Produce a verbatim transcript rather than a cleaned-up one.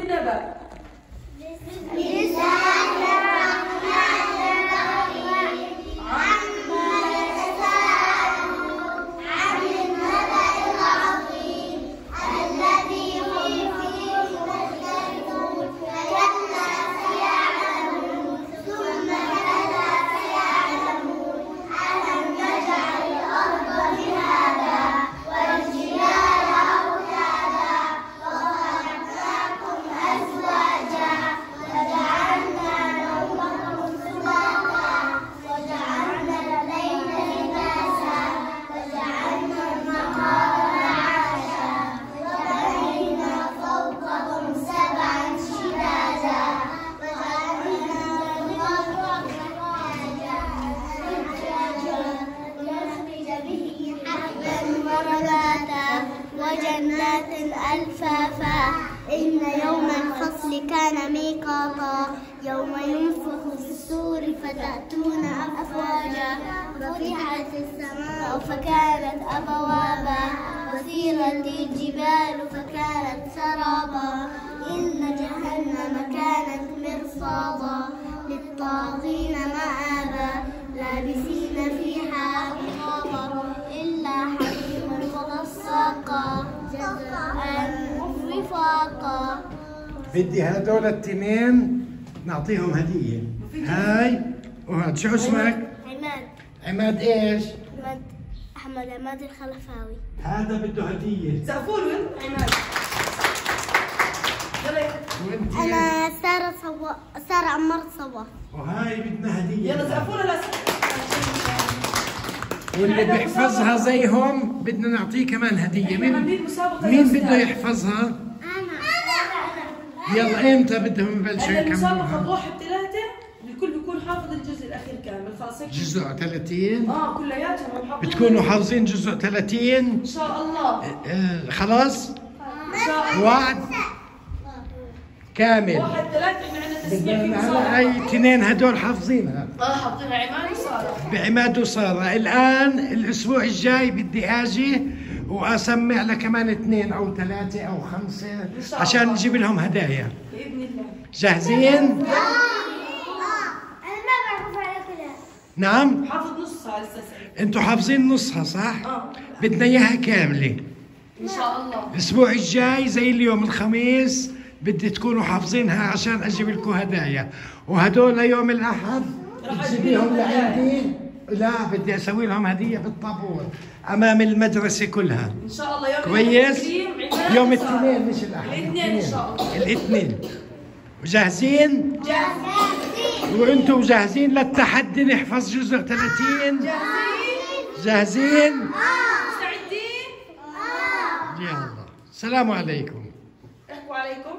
الله بقى. بسم الله الرحمن الرحيم. عما يتساءلون عن النبأ العظيم الذي هم فيه مختلفون كلا سيعلمون ثم كلا سيعلمون ألم نجعل الأرض مهادا والجبال أوتادا وخلقناكم أزواجا وجعلنا نومكم سباتا وجعلنا الليل لباسا وجعلنا النهار معاشا وبنينا فوقكم سبعا شدادا وجعلنا لنخرج به حبا ونباتا وجنات ألفافا إن يوم الفصل كان ميقاتا يوم ينفخ في الصور فتأتون أفواجا وفتحت السماء فكانت أبوابا وسيرت الجبال فكانت سرابا إن جهنم كانت مرصادا للطاغين مآبا لابسين فيها أحقابا إلا حميما وغساقا جزاء وفاقا. بدي هدول التنين نعطيهم هدية. هاي وهاد شو اسمك؟ عماد. عماد ايش؟ عماد أحمد عماد الخلفاوي. هذا بده هدية. سقفوا له عماد. يلا وانت؟ أنا سارة صوا سارة عمار صوا. وهاي بدنا هدية. يلا سقفوا له لا واللي بيحفظها زيهم بدنا نعطيه كمان هدية. مين مين بده يحفظها؟ أنا. يلا امتى بدهم يبلشوا المسابقة يكملوها؟ بواحد ثلاثة الكل بيكون حافظ الجزء الأخير كامل. خلاص هيك جزء ثلاثين؟ اه كلياتهم حافظين. بتكونوا حافظين جزء ثلاثين؟ إن شاء الله. آه خلاص؟ إن شاء الله. وعد كامل. واحد ثلاثة احنا عندنا تسميع في بدنا هلا مسابقة. هاي اثنين هدول حافظينها. اه حاطينها عماد وسارة. بعماد وسارة. الآن الأسبوع الجاي بدي أجي وأسمع لكمان اثنين أو ثلاثة أو خمسة عشان نجيب لهم هدايا. بإذن الله. جاهزين؟ أنا ما بعرف على كلها. نعم؟ حافظ نصها لسه سعيد. أنتوا حافظين نصها صح؟ اه بدنا إياها كاملة. إن شاء الله. الأسبوع الجاي زي اليوم الخميس بدي تكونوا حافظينها عشان أجيب لكم هدايا. وهدول يوم الأحد تجيبيهم لعندي. لا بدي أسوي لهم هدية بالطابور أمام المدرسة كلها. إن شاء الله يوم كويس؟ الكريم عماد يوم وسارة. الاثنين مش الأحد. الاثنين إن شاء الله. الاثنين. وجاهزين؟ جاهزين. وانتم جاهزين للتحدي نحفظ جزء ثلاثين؟ جاهزين؟ جاهزين؟ مستعدين؟ آه. يلا السلام عليكم. احكوا عليكم.